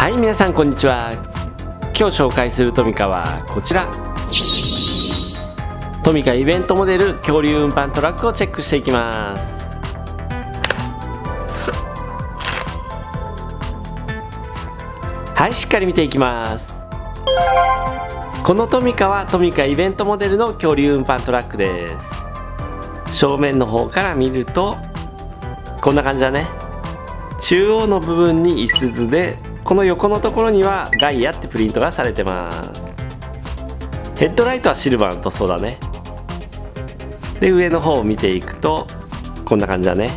はい、皆さんこんにちは。今日紹介するトミカはこちら。トミカイベントモデル恐竜運搬トラックをチェックしていきます。はい、しっかり見ていきます。このトミカはトミカイベントモデルの恐竜運搬トラックです。正面の方から見るとこんな感じだね。中央の部分にいすゞで、この横のところにはガイアってプリントがされてます。ヘッドライトはシルバーの塗装だね。で、上の方を見ていくとこんな感じだね。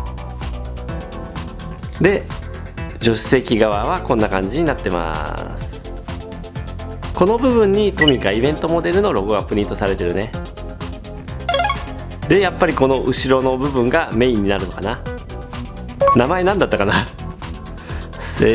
で、助手席側はこんな感じになってます。この部分にトミカイベントモデルのロゴがプリントされてるね。で、やっぱりこの後ろの部分がメインになるのかな。名前何だったかなス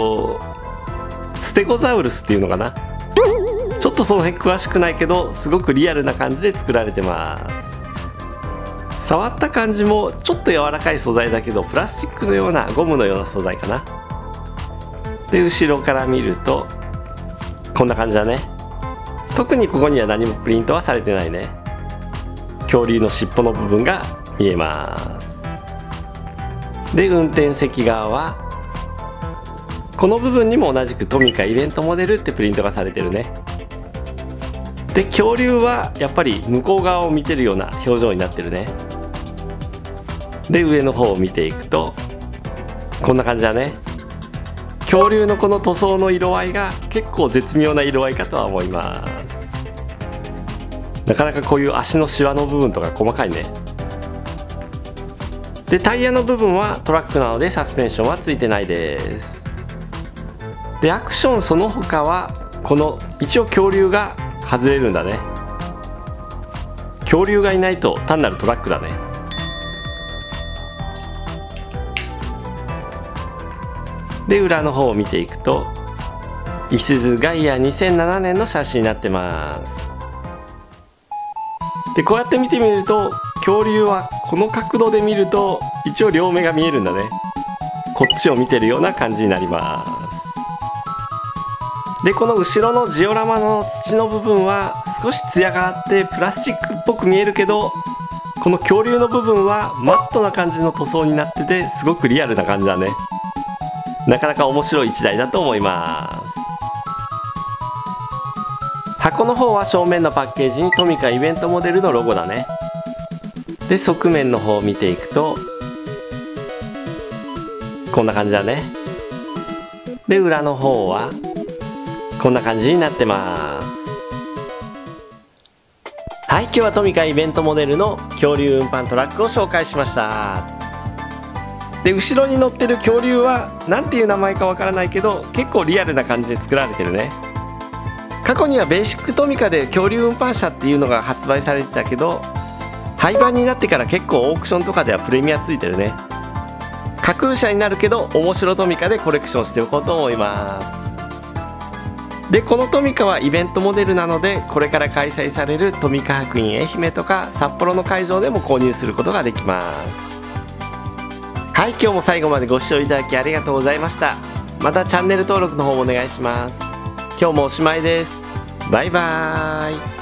テゴザウルスっていうのかな。ちょっとその辺詳しくないけど、すごくリアルな感じで作られてます。触った感じもちょっと柔らかい素材だけど、プラスチックのようなゴムのような素材かな。で、後ろから見るとこんな感じだね。特にここには何もプリントはされてないね。恐竜の尻尾の部分が見えます。で、運転席側はこの部分にも同じくトミカイベントモデルってプリントがされてるね。で、恐竜はやっぱり向こう側を見てるような表情になってるね。で、上の方を見ていくとこんな感じだね。恐竜のこの塗装の色合いが結構絶妙な色合いかとは思います。なかなかこういう足のシワの部分とか細かいね。で、タイヤの部分はトラックなのでサスペンションはついてないです。で、アクションその他はこの一応恐竜が外れるんだね。恐竜がいないと単なるトラックだね。で、裏の方を見ていくといすゞガイア2007年の写真になってます。で、こうやって見てみると恐竜はこの角度で見ると一応両目が見えるんだね。こっちを見てるような感じになります。で、この後ろのジオラマの土の部分は少しツヤがあってプラスチックっぽく見えるけど、この恐竜の部分はマットな感じの塗装になってて、すごくリアルな感じだね。なかなか面白い一台だと思います。箱の方は正面のパッケージにトミカイベントモデルのロゴだね。で、側面の方を見ていくとこんな感じだね。で、裏の方はこんな感じになってます。はい、今日はトミカイベントモデルの恐竜運搬トラックを紹介しました。で、後ろに乗ってる恐竜は何ていう名前かわからないけど、結構リアルな感じで作られてるね。過去にはベーシックトミカで恐竜運搬車っていうのが発売されてたけど、廃盤になってから結構オークションとかではプレミアついてるね。架空車になるけど面白トミカでコレクションしておこうと思います。で、このトミカはイベントモデルなので、これから開催されるトミカ博愛媛とか札幌の会場でも購入することができます。はい、今日も最後までご視聴いただきありがとうございました。またチャンネル登録の方もお願いします。今日もおしまいです。バイバーイ。